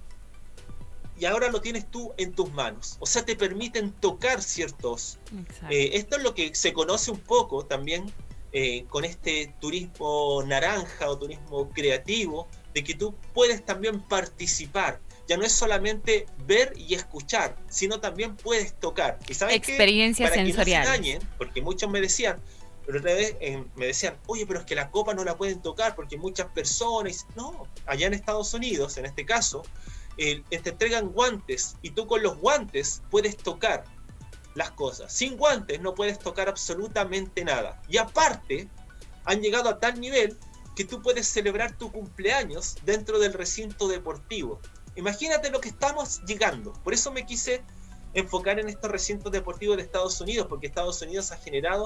y ahora lo tienes tú en tus manos. O sea, te permiten tocar ciertos... esto es lo que se conoce un poco también con este turismo naranja o turismo creativo, de que tú puedes también participar. Ya no es solamente ver y escuchar, sino también puedes tocar. ¿Y sabes experiencias sensoriales? Para que no se engañen, porque muchos me decían, pero otra vez me decían, oye, pero es que la copa no la pueden tocar porque muchas personas... No, allá en Estados Unidos, en este caso, te entregan guantes y tú con los guantes puedes tocar las cosas. Sin guantes no puedes tocar absolutamente nada. Y aparte, han llegado a tal nivel que tú puedes celebrar tu cumpleaños dentro del recinto deportivo. Imagínate lo que estamos llegando. Por eso me quise enfocar en estos recintos deportivos de Estados Unidos, porque Estados Unidos ha generado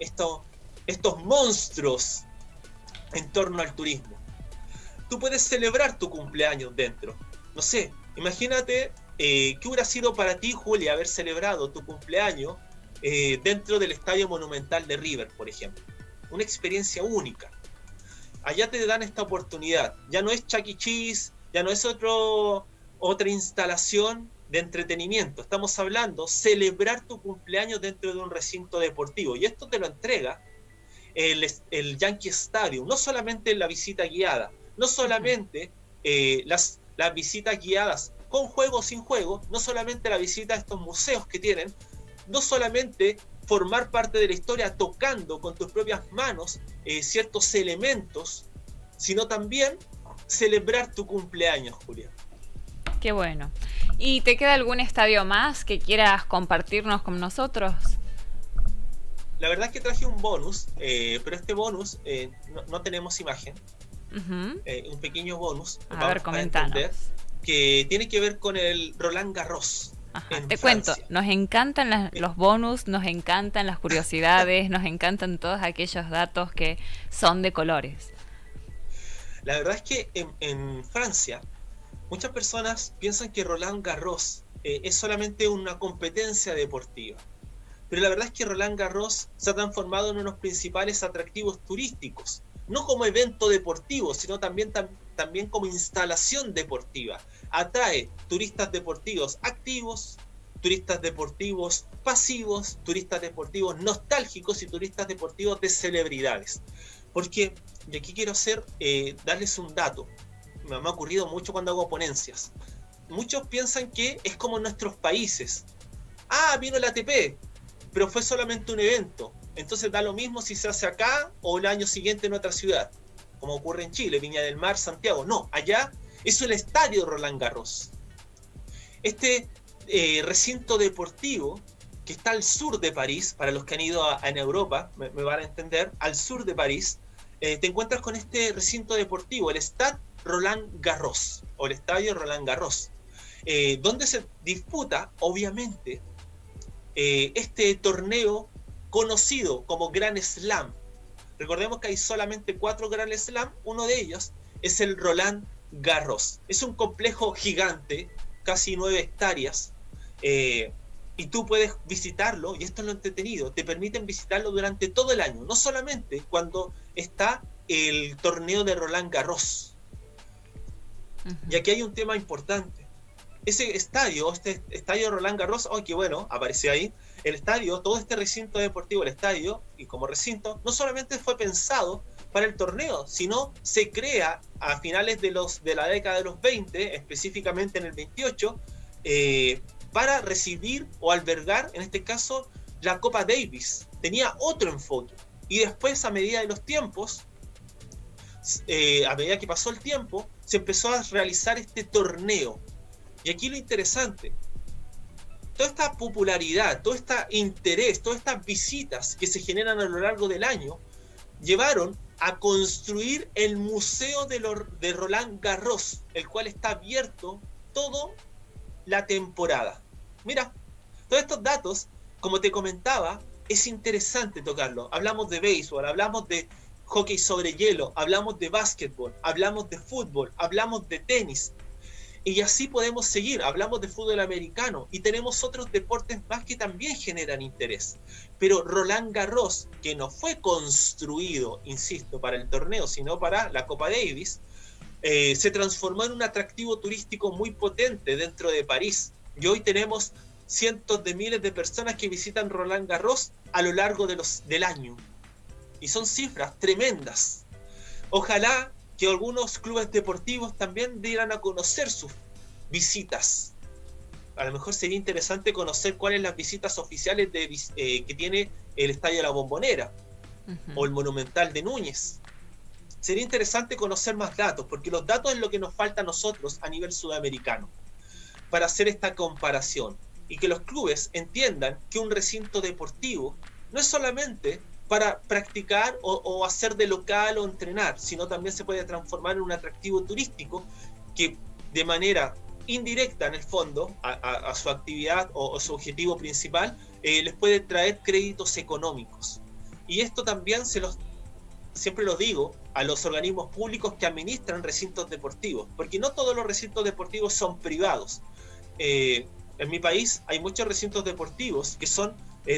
estos monstruos en torno al turismo. Tú puedes celebrar tu cumpleaños dentro. No sé, imagínate qué hubiera sido para ti, Julia, haber celebrado tu cumpleaños dentro del Estadio Monumental de River, por ejemplo. Una experiencia única. Allá te dan esta oportunidad. Ya no es Chuck E. Cheese, ya no es otra instalación de entretenimiento. Estamos hablando celebrar tu cumpleaños dentro de un recinto deportivo. Y esto te lo entrega el Yankee Stadium. No solamente la visita guiada, no solamente las visitas guiadas con juego o sin juego, no solamente la visita a estos museos que tienen, no solamente formar parte de la historia tocando con tus propias manos ciertos elementos, sino también celebrar tu cumpleaños, Julia. Qué bueno. ¿Y te queda algún estadio más que quieras compartirnos con nosotros? La verdad es que traje un bonus, pero este bonus no tenemos imagen. Un pequeño bonus. A ver, comentanos. Que tiene que ver con el Roland Garros. Te cuento, nos encantan los bonus, nos encantan las curiosidades, nos encantan todos aquellos datos que son de colores. La verdad es que en Francia muchas personas piensan que Roland Garros es solamente una competencia deportiva, pero la verdad es que Roland Garros se ha transformado en uno de los principales atractivos turísticos, no como evento deportivo, sino también como instalación deportiva. Atrae turistas deportivos activos, turistas deportivos pasivos, turistas deportivos nostálgicos y turistas deportivos de celebridades. Porque, y aquí quiero darles un dato, me ha ocurrido mucho cuando hago ponencias. Muchos piensan que es como en nuestros países. Vino el ATP, pero fue solamente un evento. Entonces da lo mismo si se hace acá o el año siguiente en otra ciudad, como ocurre en Chile, Viña del Mar, Santiago. No, allá es el estadio Roland Garros. Este recinto deportivo que está al sur de París, para los que han ido en Europa, me van a entender, al sur de París, te encuentras con este recinto deportivo, el Stade Roland Garros, o el estadio Roland Garros, donde se disputa, obviamente, este torneo conocido como Grand Slam. Recordemos que hay solamente 4 Grand Slam, uno de ellos es el Roland Garros. Es un complejo gigante, casi 9 hectáreas, y tú puedes visitarlo, y esto es lo entretenido, te permiten visitarlo durante todo el año, no solamente cuando está el torneo de Roland Garros. Y aquí hay un tema importante. Ese estadio, este estadio Roland Garros, qué bueno, apareció ahí. El estadio, todo este recinto deportivo, el estadio, y como recinto, no solamente fue pensado para el torneo, sino se crea a finales de la década de los 20, específicamente en el 28, para recibir o albergar, en este caso, la Copa Davis. Tenía otro enfoque. Y después, a medida de los tiempos, a medida que pasó el tiempo, se empezó a realizar este torneo. Y aquí lo interesante, toda esta popularidad, todo este interés, todas estas visitas que se generan a lo largo del año, llevaron a construir el Museo de Roland Garros, el cual está abierto toda la temporada. Mira, todos estos datos, como te comentaba, es interesante tocarlo. Hablamos de béisbol, hablamos de hockey sobre hielo, hablamos de básquetbol, hablamos de fútbol, hablamos de tenis. Y así podemos seguir, hablamos de fútbol americano y tenemos otros deportes más que también generan interés. Pero Roland Garros, que no fue construido, insisto, para el torneo, sino para la Copa Davis, se transformó en un atractivo turístico muy potente dentro de París. Y hoy tenemos cientos de miles de personas que visitan Roland Garros a lo largo del año. Y son cifras tremendas. Ojalá que algunos clubes deportivos también dieran a conocer sus visitas. A lo mejor sería interesante conocer cuáles son las visitas oficiales que tiene el Estadio de la Bombonera o el Monumental de Núñez. Sería interesante conocer más datos, porque los datos es lo que nos falta a nosotros a nivel sudamericano para hacer esta comparación y que los clubes entiendan que un recinto deportivo no es solamente para practicar o hacer de local o entrenar, sino también se puede transformar en un atractivo turístico que de manera indirecta en el fondo a su actividad o su objetivo principal les puede traer créditos económicos. Y esto también siempre lo digo a los organismos públicos que administran recintos deportivos, porque no todos los recintos deportivos son privados. En mi país hay muchos recintos deportivos que son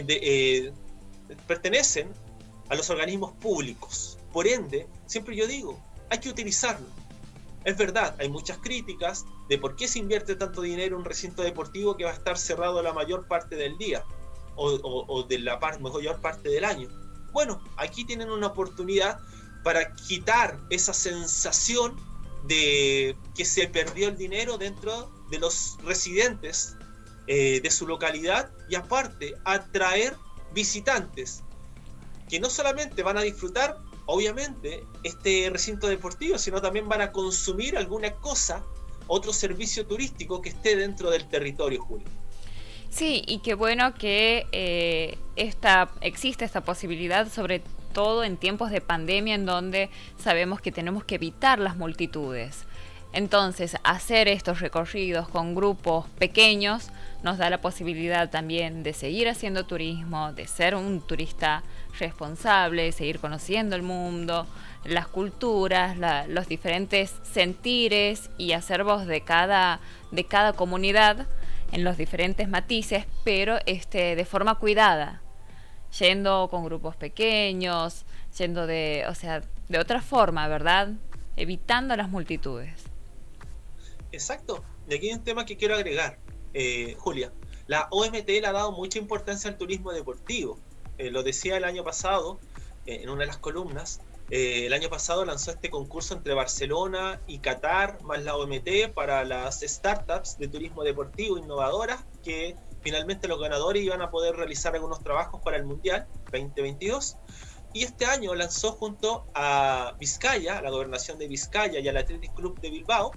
pertenecen a los organismos públicos. Por ende, siempre yo digo, hay que utilizarlo. Es verdad, hay muchas críticas de por qué se invierte tanto dinero en un recinto deportivo que va a estar cerrado la mayor parte del día o de la mayor parte del año. Bueno, aquí tienen una oportunidad para quitar esa sensación de que se perdió el dinero dentro de los residentes de su localidad y aparte atraer visitantes que no solamente van a disfrutar obviamente este recinto deportivo, sino también van a consumir alguna cosa, otro servicio turístico que esté dentro del territorio, Julio. Sí, y qué bueno que existe esta posibilidad, sobre todo en tiempos de pandemia, en donde sabemos que tenemos que evitar las multitudes. Entonces, hacer estos recorridos con grupos pequeños nos da la posibilidad también de seguir haciendo turismo, de ser un turista responsable, seguir conociendo el mundo, las culturas, los diferentes sentires y acervos de cada comunidad en los diferentes matices, pero de forma cuidada, yendo con grupos pequeños, yendo de otra forma, ¿verdad? Evitando las multitudes. Exacto. Y aquí hay un tema que quiero agregar, Julia. La OMT le ha dado mucha importancia al turismo deportivo. Lo decía el año pasado, en una de las columnas. El año pasado lanzó este concurso entre Barcelona y Qatar, más la OMT, para las startups de turismo deportivo innovadoras, que finalmente los ganadores iban a poder realizar algunos trabajos para el Mundial 2022. Y este año lanzó junto a Vizcaya, a la gobernación de Vizcaya y al Athletic Club de Bilbao,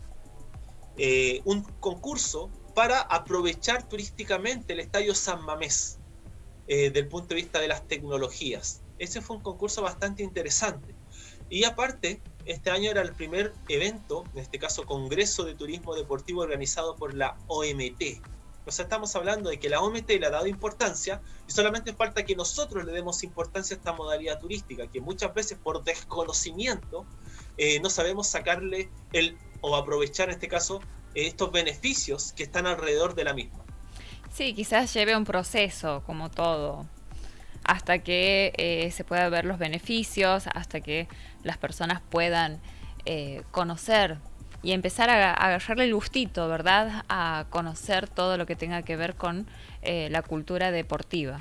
un concurso para aprovechar turísticamente el Estadio San Mamés desde el punto de vista de las tecnologías. Ese fue un concurso bastante interesante. Y aparte, este año era el primer evento, en este caso Congreso de Turismo Deportivo, organizado por la OMT. O sea, estamos hablando de que la OMT le ha dado importancia y solamente falta que nosotros le demos importancia a esta modalidad turística, que muchas veces por desconocimiento no sabemos sacarle o aprovechar en este caso estos beneficios que están alrededor de la misma. Sí, quizás lleve un proceso, como todo, hasta que se pueda ver los beneficios, hasta que las personas puedan conocer y empezar a agarrarle el gustito, ¿verdad? A conocer todo lo que tenga que ver con la cultura deportiva.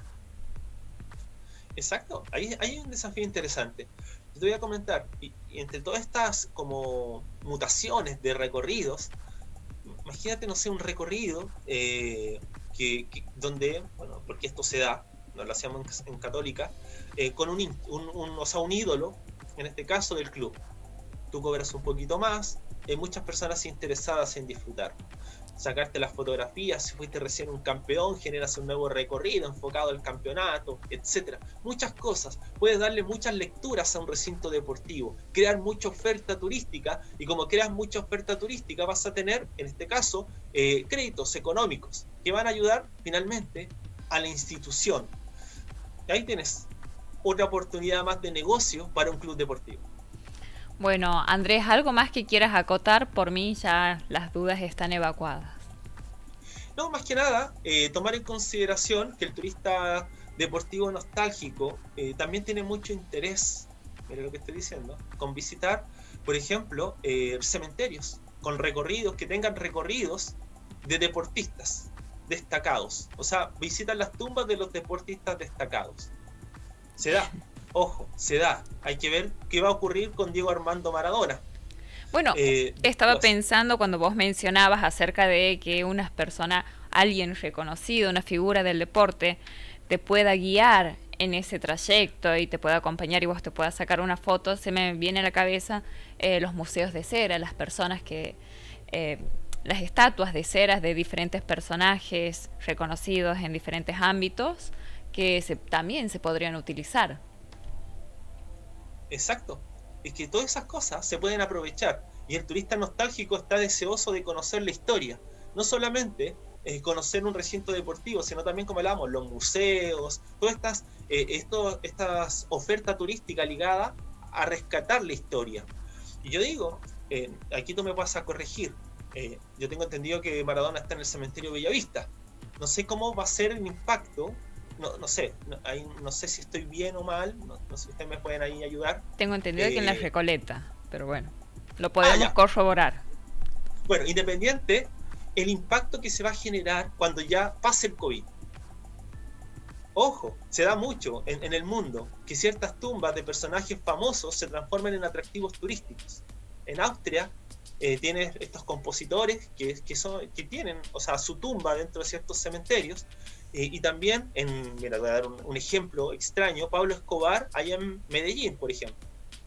Exacto, ahí hay un desafío interesante. Te voy a comentar, y entre todas estas como mutaciones de recorridos, imagínate, no sé, un recorrido donde, bueno, porque esto se da, no lo hacíamos en Católica, con un ídolo, en este caso del club. Tú cobras un poquito más, hay muchas personas interesadas en disfrutar. Sacarte las fotografías, si fuiste recién un campeón, generas un nuevo recorrido enfocado al campeonato, etcétera. Muchas cosas. Puedes darle muchas lecturas a un recinto deportivo, crear mucha oferta turística, y como creas mucha oferta turística vas a tener, en este caso, créditos económicos que van a ayudar finalmente a la institución. Y ahí tienes otra oportunidad más de negocio para un club deportivo. Bueno, Andrés, ¿algo más que quieras acotar? Por mí ya las dudas están evacuadas. No, más que nada, tomar en consideración que el turista deportivo nostálgico también tiene mucho interés, mira lo que estoy diciendo, con visitar, por ejemplo, cementerios, con recorridos, que tengan recorridos de deportistas destacados. O sea, visitan las tumbas de los deportistas destacados. Se da. Ojo, se da. Hay que ver qué va a ocurrir con Diego Armando Maradona. Bueno, estaba pensando cuando vos mencionabas acerca de que una persona, alguien reconocido, una figura del deporte, te pueda guiar en ese trayecto y te pueda acompañar y vos te puedas sacar una foto. Se me viene a la cabeza los museos de cera, las personas que... las estatuas de ceras de diferentes personajes reconocidos en diferentes ámbitos que también se podrían utilizar. Exacto, es que todas esas cosas se pueden aprovechar y el turista nostálgico está deseoso de conocer la historia, no solamente conocer un recinto deportivo, sino también, como hablábamos, los museos, todas estas ofertas turísticas ligadas a rescatar la historia. Y yo digo, aquí tú me vas a corregir, yo tengo entendido que Maradona está en el cementerio Bellavista, no sé cómo va a ser el impacto. No sé, no sé si estoy bien o mal, no sé si ustedes me pueden ahí ayudar. Tengo entendido que en la Recoleta, pero bueno, lo podemos corroborar. Bueno, independiente, el impacto que se va a generar cuando ya pase el COVID. Ojo, se da mucho en el mundo que ciertas tumbas de personajes famosos se transformen en atractivos turísticos. En Austria tienes estos compositores que tienen, o sea, su tumba dentro de ciertos cementerios. Y también, mira, voy a dar un ejemplo extraño, Pablo Escobar, allá en Medellín, por ejemplo.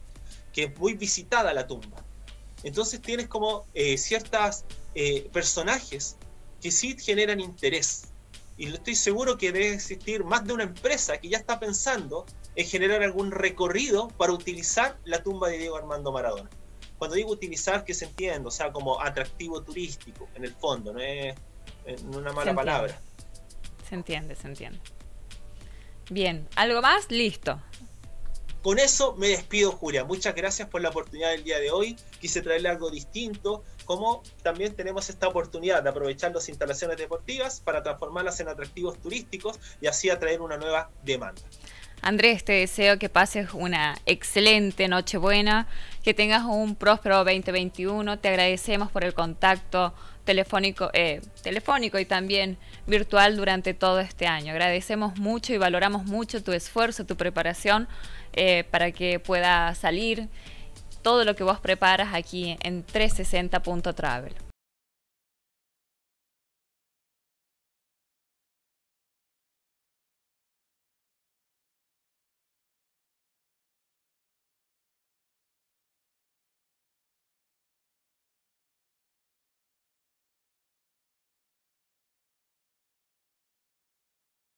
que es muy visitada la tumba. Entonces tienes como ciertos personajes que sí generan interés. Y estoy seguro que debe existir más de una empresa que ya está pensando en generar algún recorrido para utilizar la tumba de Diego Armando Maradona. Cuando digo utilizar, que se entiende, o sea, como atractivo turístico, en el fondo, no es una mala palabra. Se entiende, se entiende. Bien, ¿algo más? Listo. Con eso me despido, Julia. Muchas gracias por la oportunidad del día de hoy. Quise traerle algo distinto, como también tenemos esta oportunidad de aprovechar las instalaciones deportivas para transformarlas en atractivos turísticos y así atraer una nueva demanda. Andrés, te deseo que pases una excelente Nochebuena, que tengas un próspero 2021. Te agradecemos por el contacto telefónico y también virtual durante todo este año. Agradecemos mucho y valoramos mucho tu esfuerzo, tu preparación para que pueda salir todo lo que vos preparas aquí en 360.travel.